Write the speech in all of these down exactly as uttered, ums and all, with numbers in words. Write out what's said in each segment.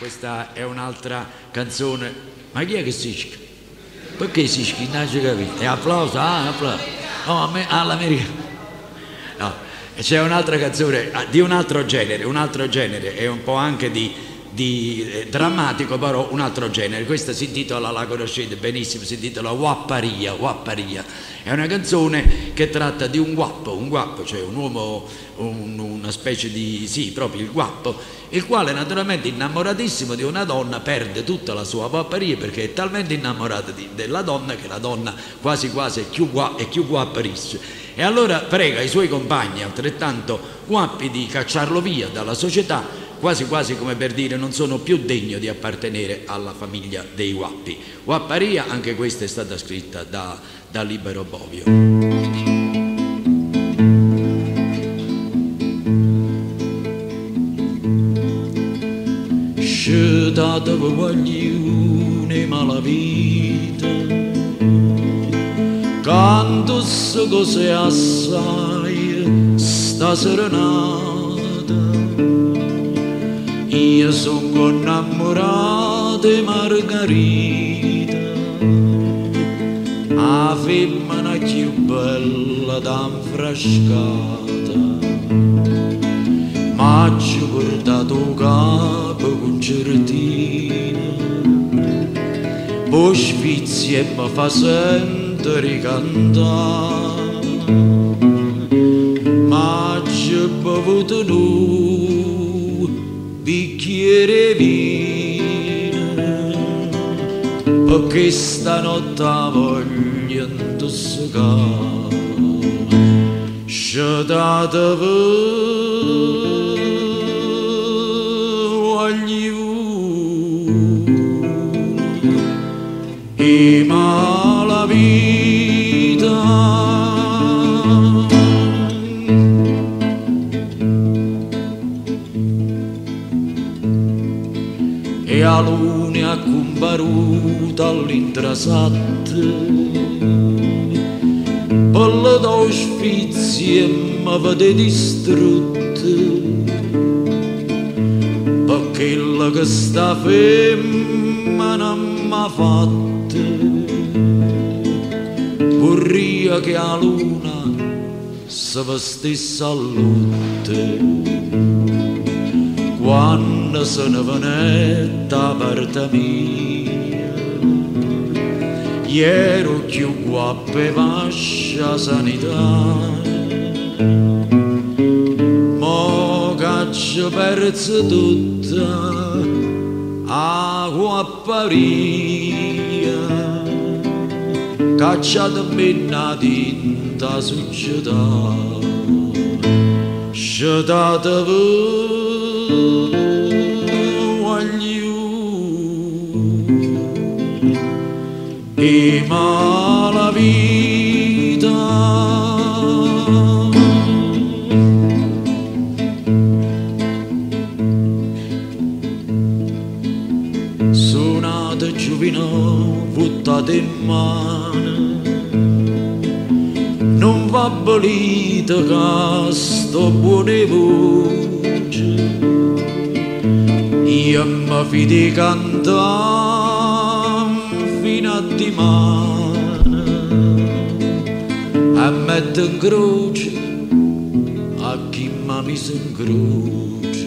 Questa è un'altra canzone. Ma chi è che si ischi? Perché si ischi? Non ci capito. È applauso? Ah, applauso. No, a me, all'americano. No, c'è un'altra canzone di un altro genere, un altro genere, è un po' anche di, di eh, drammatico, però un altro genere. Questa si intitola, la conoscete benissimo, si intitola Wapparia, Wapparia. È una canzone che tratta di un guappo, un guappo, cioè un uomo, un, una specie di, sì, proprio il guappo, il quale naturalmente innamoratissimo di una donna perde tutta la sua guapparia perché è talmente innamorato di, della donna che la donna quasi quasi è più, gua, è più guapparisce. E allora prega i suoi compagni altrettanto guappi di cacciarlo via dalla società, quasi quasi come per dire non sono più degno di appartenere alla famiglia dei guappi. Wapparia, anche questa è stata scritta da, da Libero Bovio. Scetate per guaglione malavita, canto se cose assai sta serenata. Io sono innamorata di Margherita, la femmina più bella d'infrascata. Ma ci ho portato capo concertina, poi sfizia e mi fa sentire cantare. Ma ci ho bevuto un bicchiere vino, perché stanotte voglio intossicare. Scetate voi e mala vita, e a lune ha comparuto all'intrasatte, per le sfizie mi vede distrutte, perché la che sta femmina m'ha fatta. Vorria che a luna si vestisse a lutte, quando se ne venette da parte mia. Ero più guappo e vascia sanità, mo caccio perso tutta a guapparia, cacciata benna tinta società. Scetate voi e mala vita. Suonate giovino, buttate in mano, non va bolito che sto buone voce. Io mi fidi cantare fino a dimane e metto in croce a chi m'ha messo in croce,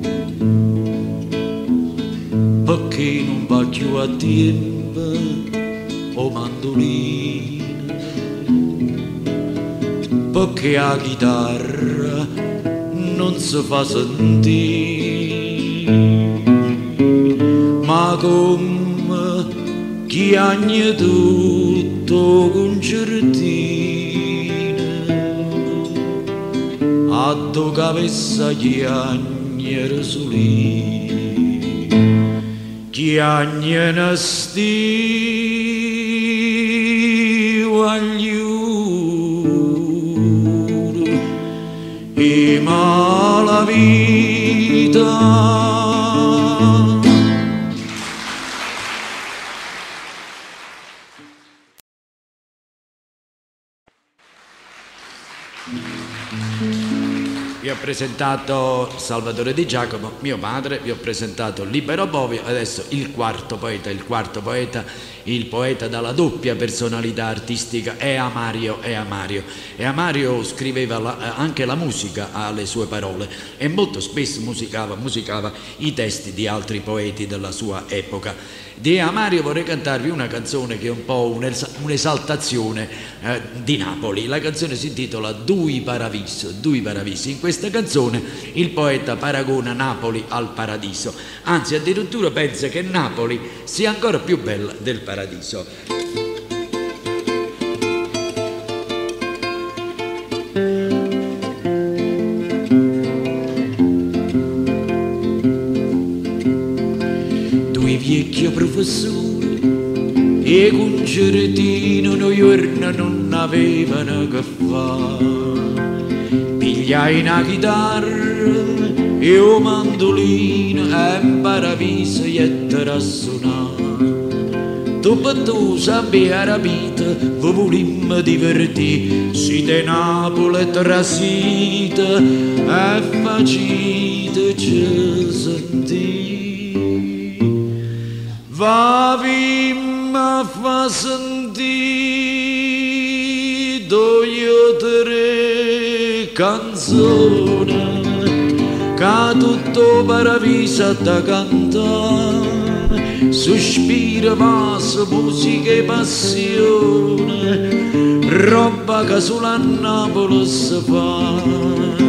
perché non va più a tempo o mandolino, perché la chitarra non si fa sentire, ma come chi agna tutto concertino, a do cabeza chi agna rasolino, chi agna nasti guagliuro e mala vita. vi ho presentato Salvatore Di Giacomo, mio padre, vi ho presentato Libero Bovio, adesso il quarto poeta, il quarto poeta, il poeta dalla doppia personalità artistica, Ea Mario, Ea Mario. Ea Mario scriveva la, anche la musica alle sue parole e molto spesso musicava, musicava i testi di altri poeti della sua epoca. Di Ea Mario vorrei cantarvi una canzone che è un po' un'esaltazione eh, di Napoli. La canzone si intitola Dui Paradiso, Dui Paradiso. In questa canzone il poeta paragona Napoli al paradiso, anzi addirittura pensa che Napoli sia ancora più bella del paradiso. Due vecchi professori e un giardino noi giorni non avevano che fare. Pigliai una chitarra e un mandolino e imparaviso a suonare. Dopo tu sapevi rapita, vi volimmo divertire, siete Napoli trasita e faciteci sentire. Vavimma fa sentire due tre canzoni che tutto paradiso da cantare, sospiro, passo, musica e passione, roba che solo a Napoli si fa.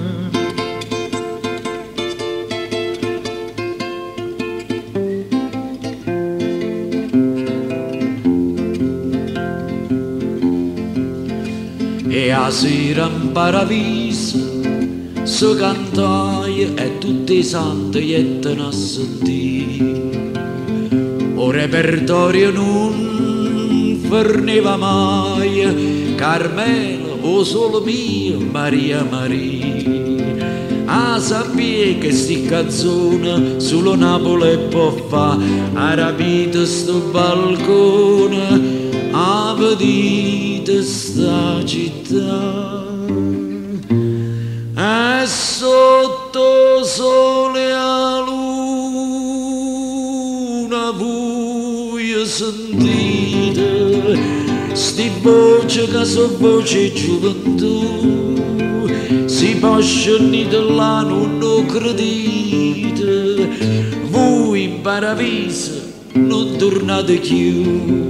E a sera in paradiso si cantai e tutti i santi jettano a sentire. O repertorio non forniva mai Carmelo o solo mio Maria Maria. A sapere che sti canzone solo Napoli può fa, ha rapito sto balcone, ha vedito sta città. E sotto sole a luna voi sentite sti voci che sono voci gioventù, si possono là non lo credite, voi in paradiso non tornate più.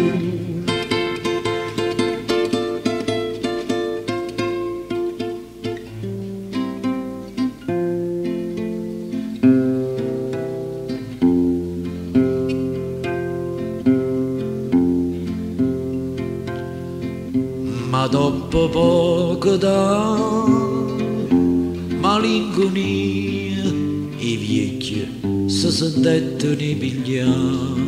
Ma dopo poco da malinconia i vecchi si sentettero pigliare,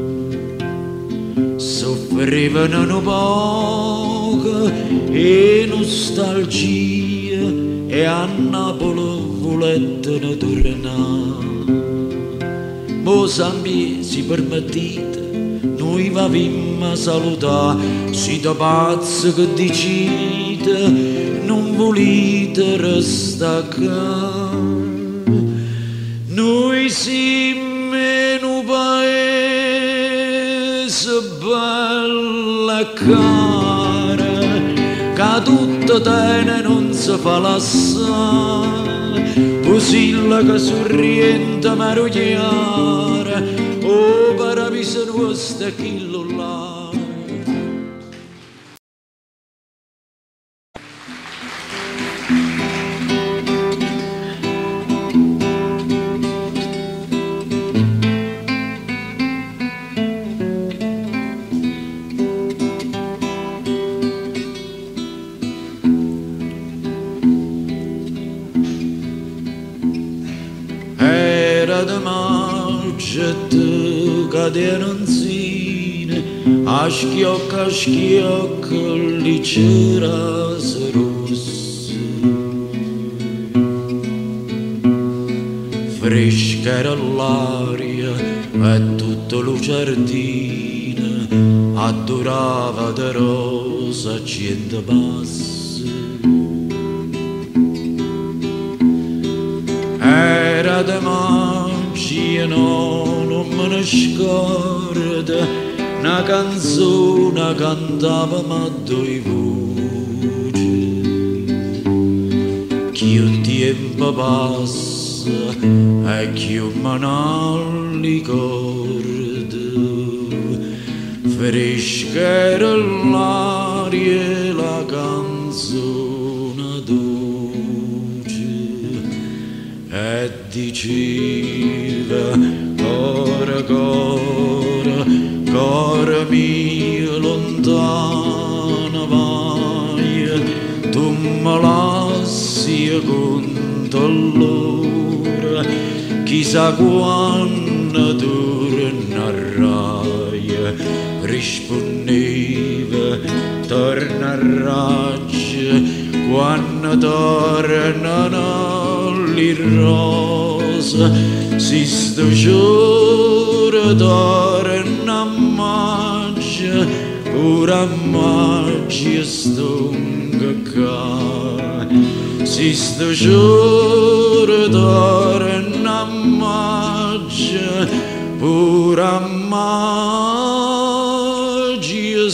soffrivano un poco e nostalgia e a Napoli volettero tornare. Mo Sambi si permettete, noi vavimmo a salutare, siete pazzi che dicite, non volete restare qua. Noi siamo in un paese bello e caro, che tutto tiene non si fa lassare, Pusilla che sorriente marogliare, o paradiso nostro chillo là. Era da maggio caderanzine, a schiocco a schiocco lì c'era rosse. Fresca era l'aria e tutto lo giardino adorava da rosa cento passe. era de magia, no, non me ne scorda, una canzone cantava ma due voci. Più tempo passa e più me ne ricordo, fresca era l'aria e la canzone dolce, e diceva cora cora, cora mia lontana vai, tu me lasci conto allora, chissà quando tornerai. Rispondeva tornerai quando tornano le rose, si sto giuro torna a maggio, ora a maggio stonga qua, si sto giuro torna a maggio, ora a maggio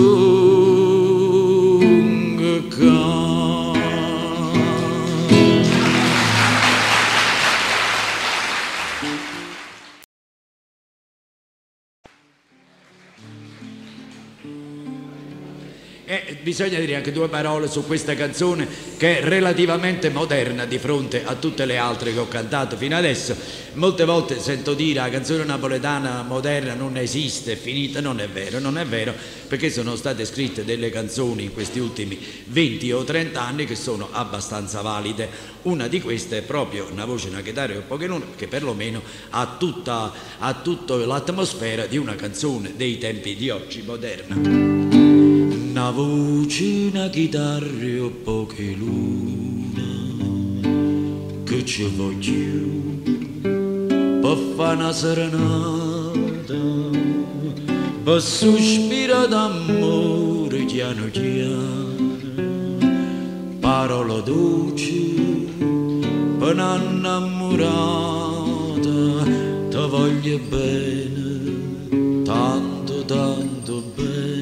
stonga qua. E bisogna dire anche due parole su questa canzone che è relativamente moderna di fronte a tutte le altre che ho cantato fino adesso. Molte volte sento dire la canzone napoletana moderna non esiste, è finita. Non è vero, non è vero, perché sono state scritte delle canzoni in questi ultimi venti o trenta anni che sono abbastanza valide. Una di queste è proprio Una voce, una chitarra e un Pokémon, che perlomeno ha tutta, ha tutta l'atmosfera di una canzone dei tempi di oggi, moderna. Una voce, una chitarra e un poche luna, che ci voglio per fare una serenata, per sospirare d'amore piano piano, parola dolce per un'innamorata, ti voglio bene, tanto tanto bene.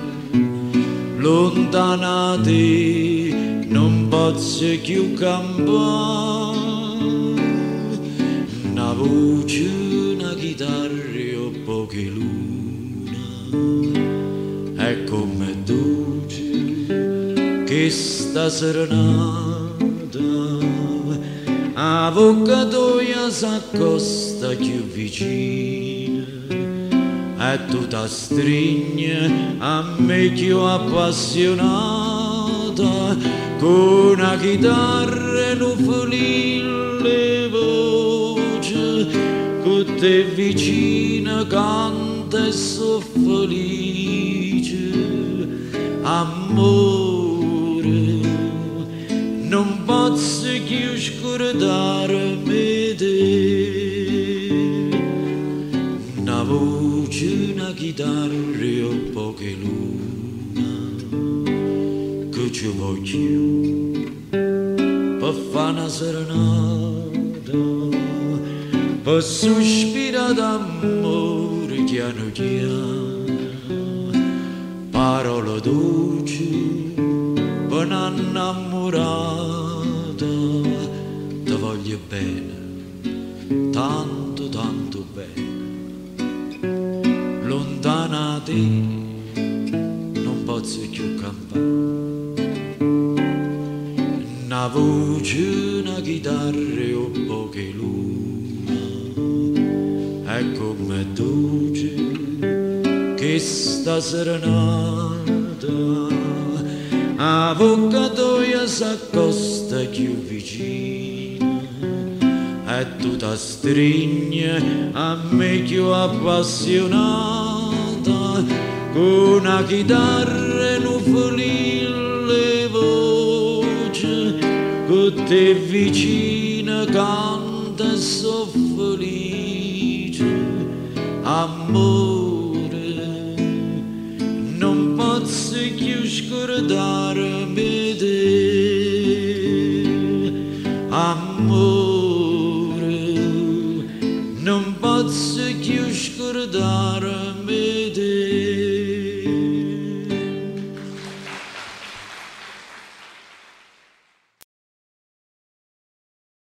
Lontana da te non posso più campare, una voce, una chitarra e un poche luna, è come dolce che sta serenata, avvocatoia s'accosta più vicina, e tu ti stringi a me più appassionata, con una chitarra e un felile voce, con te vicina canta e so felice. Amore, non posso più scordarmi te, una voce, una chitarra e un poche luna, che ci voglio per fare una serenata, per sospirare d'amore piano piano, parola dolce per un'innamorata, ti voglio bene, tanto tanto bene. Lontana da te non posso più campare, una voce, una chitarra e un poche luna, è come dolce che sta serenata, avvocatoia s'accosta più vicina, e tu ti stringi a me più appassionata, con una chitarra e un felile voce, con te vicina canta e so felice. Amore, non posso più scordarmi te, amore, posso più scordare me te.